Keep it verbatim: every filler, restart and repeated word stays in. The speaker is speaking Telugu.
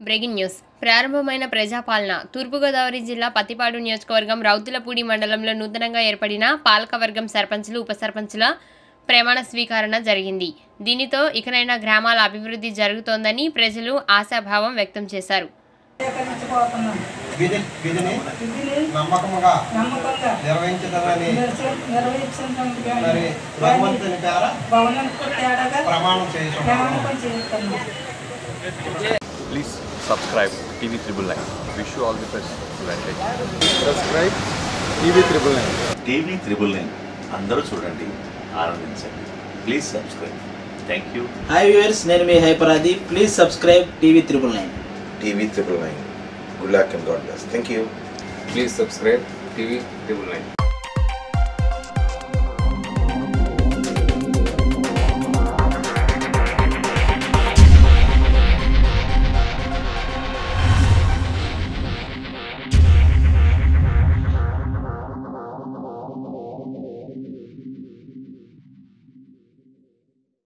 బ్రేకింగ్ న్యూస్ ప్రారంభమైన ప్రజాపాలన తూర్పుగోదావరి జిల్లా పత్తిపాడు నియోజకవర్గం రౌతులపూడి మండలంలో నూతనంగా ఏర్పడిన పాలకవర్గం సర్పంచులు ఉప సర్పంచుల ప్రమాణ స్వీకరణ జరిగింది. దీనితో ఇకనైనా గ్రామాల అభివృద్ధి జరుగుతోందని ప్రజలు ఆశాభావం వ్యక్తం చేశారు. Please subscribe T V Triple Nine. Wish you all the best. Subscribe T V Triple Nine. T V Triple Nine. అందరూ చూడండి, ఆనందించండి. Please subscribe. Thank you. Hi viewers, నేను మీ Hyper Aadi. Please subscribe T V Triple Nine. T V Triple Nine. Good luck and God bless. Thank you. Please subscribe T V Triple Nine.